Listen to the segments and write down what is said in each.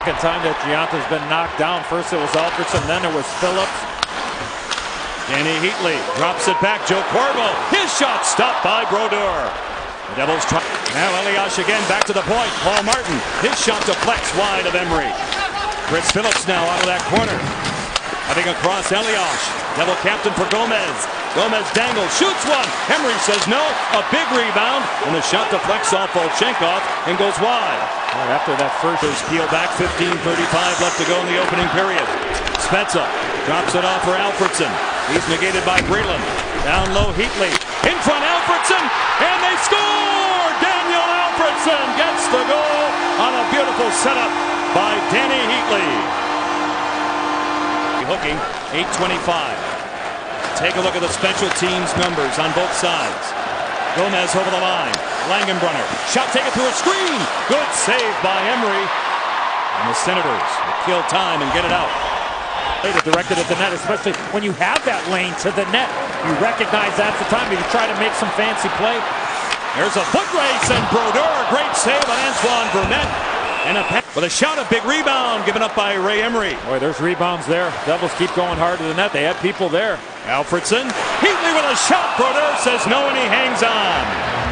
Second time that Gionta's been knocked down. First it was Alfredsson, then it was Phillips. Dany Heatley drops it back. Joe Corbo, his shot stopped by Brodeur. The Devils try. Now Elias again back to the point. Paul Martin, his shot deflects wide of Emery. Chris Phillips now out of that corner. Heading across Elias. Devil captain for Gomez. Gomez dangles, shoots one. Emery says no. A big rebound, and the shot deflects off Volchenkov and goes wide. Well, after that first, Peel back, 15:35 left to go in the opening period. Spezza drops it off for Alfredsson. He's negated by Breland. Down low, Heatley. In front, Alfredsson, and they score! Daniel Alfredsson gets the goal on a beautiful setup by Dany Heatley. Hooking, 8:25. Take a look at the special teams numbers on both sides. Gomez over the line. Langenbrunner. Shot taken through a screen. Good save by Emery. And the Senators will kill time and get it out. Directed at the net, especially when you have that lane to the net. You recognize that's the time you try to make some fancy play. There's a foot race, and Brodeur, great save on Antoine Vermette. And with a shot, a big rebound given up by Ray Emery. Boy, there's rebounds there. Devils keep going hard to the net. They have people there. Alfredsson, Heatley with a shot. Brodeur says no, and he hangs on.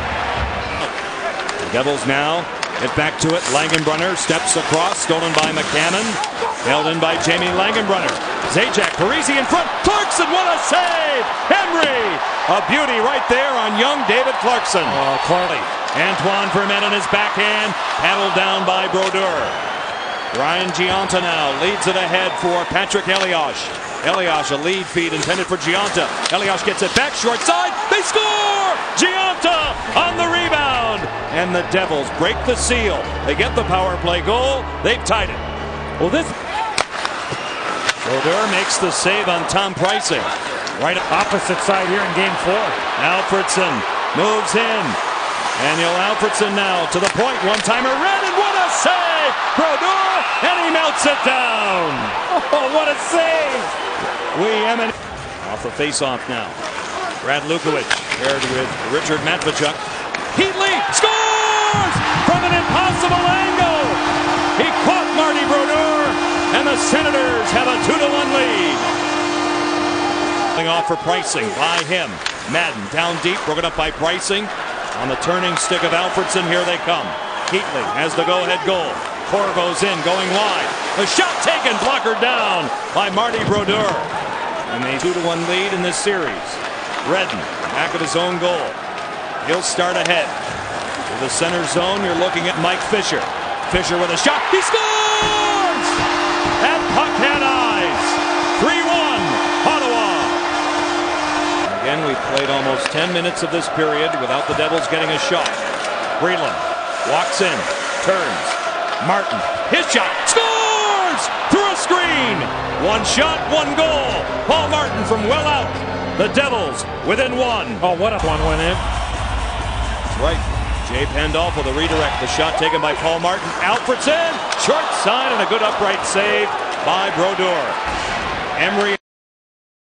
The Devils now get back to it. Langenbrunner steps across, stolen by McCammon. Held in by Jamie Langenbrunner. Zajac, Parise in front. Clarkson, what a save! Emery, a beauty right there on young David Clarkson. Clarley. Antoine Vermette on his backhand, paddled down by Brodeur. Ryan Gionta now leads it ahead for Patrick Elias. Elias, a lead feed intended for Gionta. Elias gets it back, short side. They score! Gionta on the rebound. And the Devils break the seal. They get the power play goal. They've tied it. Well, this Brodeur makes the save on Tom Preissing. Right opposite side here in game 4. Alfredsson moves in. Daniel Alfredsson now to the point. One-timer red, and what a save! Brodeur, and he melts it down. Oh, what a save! Off the face-off now. Brad Lukowicz paired with Richard Matvechuk. Heatley scores from an impossible angle. He caught Marty Brodeur, and the Senators have a 2-1 lead. Off for Preissing by him. Madden down deep, broken up by Preissing. On the turning stick of Alfredsson, here they come. Heatley has the go-ahead goal. Corvo's in, going wide. The shot taken, blocker down by Marty Brodeur. And a 2-1 lead in this series. Redden, back of his own goal. He'll start ahead. To the center zone, you're looking at Mike Fisher. Fisher with a shot, he scores! And puck had eyes. 3-1, Ottawa. Again, we've played almost 10 minutes of this period without the Devils getting a shot. Breland walks in, turns. Martin, his shot, scores! Through a screen. One shot, one goal. Paul Martin from well out. The Devils within 1. Oh, what a one went in. That's right. Jay Pandolfo, the redirect. The shot taken by Paul Martin. Alfredsson, short side, and a good upright save by Brodeur. Emery.